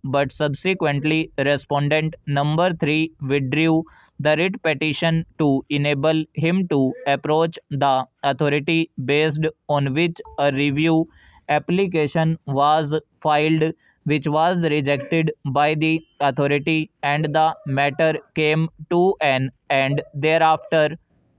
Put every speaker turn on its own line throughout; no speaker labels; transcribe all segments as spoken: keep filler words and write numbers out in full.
but subsequently respondent number three withdrew the writ petition to enable him to approach the authority, based on which a review application was filed, which was rejected by the authority, and the matter came to an end thereafter.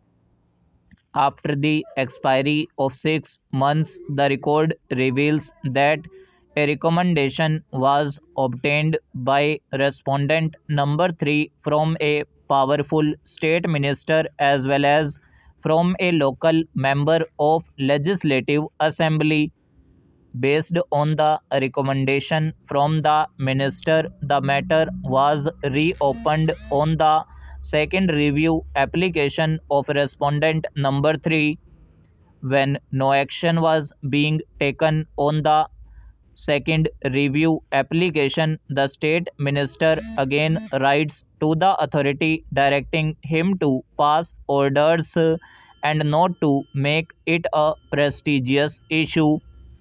After the expiry of six months, the record reveals that a recommendation was obtained by respondent number three from a powerful state minister as well as from a local member of legislative assembly. Based on the recommendation from the minister, the matter was reopened on the second review application of respondent number three. When no action was being taken on the second review application, the state minister again writes to the authority directing him to pass orders uh, and not to make it a prestigious issue.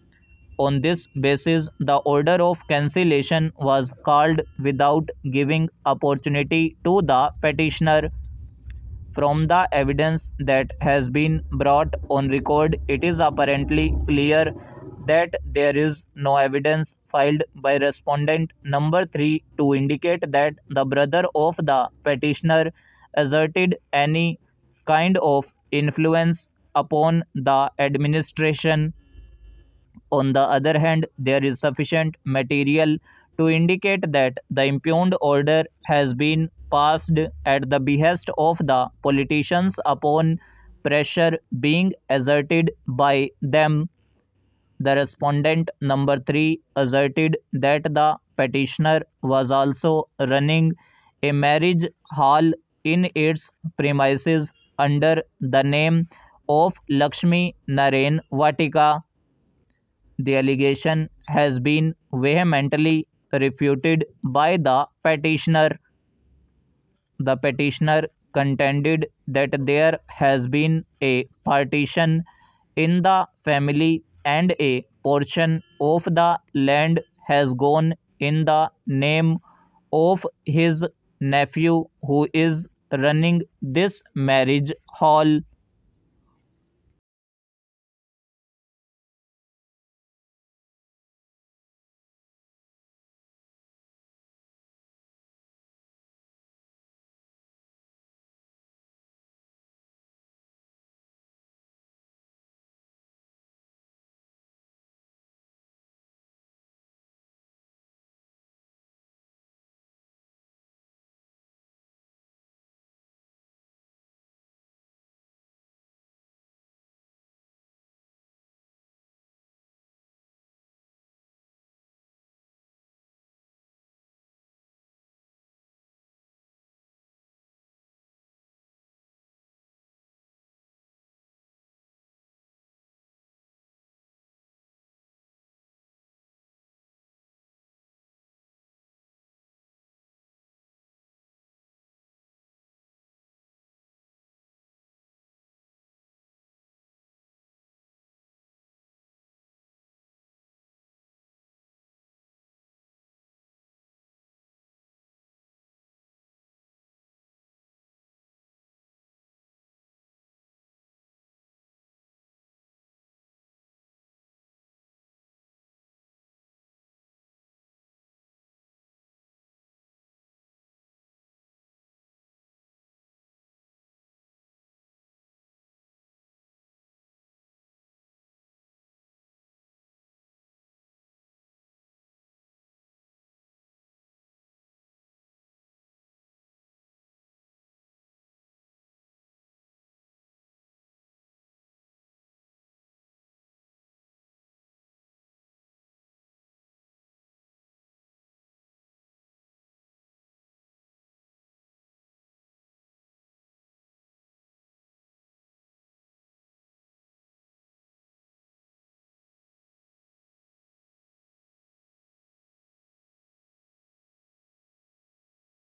On this basis, the order of cancellation was called without giving opportunity to the petitioner. From the evidence that has been brought on record, it is apparently clear that there is no evidence filed by respondent number three to indicate that the brother of the petitioner exerted any kind of influence upon the administration. On the other hand, there is sufficient material to indicate that the impugned order has been passed at the behest of the politicians upon pressure being exerted by them. The respondent number three asserted that the petitioner was also running a marriage hall in its premises under the name of Lakshmi Narayan Vatika. The allegation has been vehemently refuted by the petitioner. The petitioner contended that there has been a partition in the family and a portion of the land has gone in the name of his nephew who is running this marriage hall.